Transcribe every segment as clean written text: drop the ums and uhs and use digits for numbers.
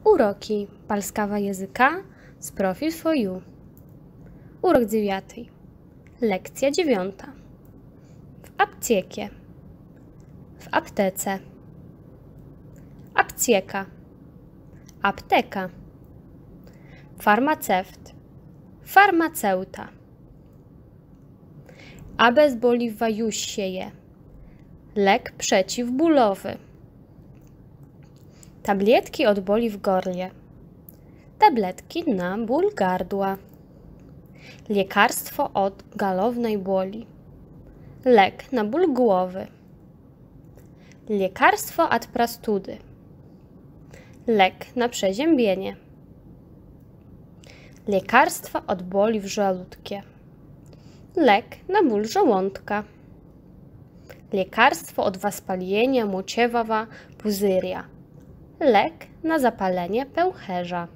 Uroki polskiego języka z Profil for You. Urok 9. Lekcja 9. W aptiekie. W aptece. Aptieka. Apteka. Farmaceut. Farmaceuta. Obezboliwający. Lek przeciwbólowy. Tabletki od boli w gardle. Tabletki na ból gardła. Lekarstwo od galownej boli. Lek na ból głowy. Lekarstwo od prostudy. Lek na przeziębienie. Lekarstwo od boli w żołądku. Lek na ból żołądka. Lekarstwo od wоспаления мочевого пузыря. Lek na zapalenie pęcherza.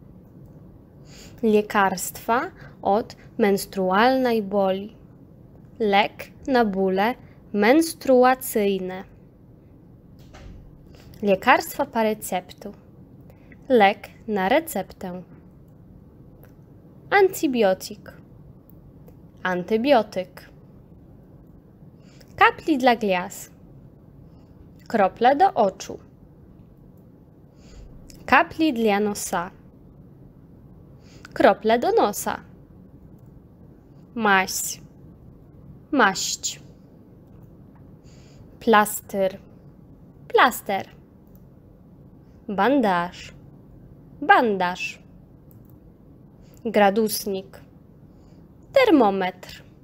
Lekarstwa od menstrualnej boli. Lek na bóle menstruacyjne. Lekarstwo po receptu. Lek na receptę. Antybiotyk. Antybiotyk. Kapli dla gwiazd. Krople do oczu. Kapli dla nosa. Krople do nosa. Maść. Maść. Plaster. Plaster. Bandaż. Bandaż. Gradusnik. Termometr.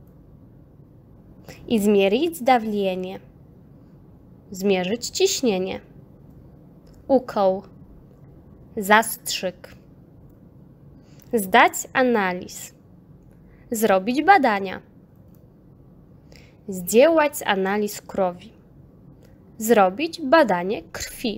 I zmierzyć dawlenie. Zmierzyć ciśnienie. Ukol. Zastrzyk. Zdać analiz. Zrobić badania. Zdjąć analiz krwi. Zrobić badanie krwi.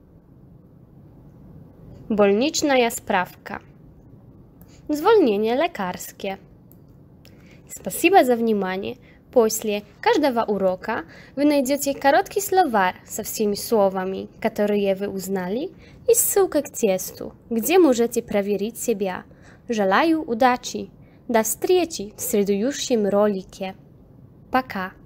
Больничная справка. Zwolnienie lekarskie. Спасибо за внимание. После каждого урока вы найдете короткий словарь со всеми словами, которые вы узнали, и ссылка к тексту, где можете проверить себя. Желаю удачи! До встречи в следующем ролике. Пока!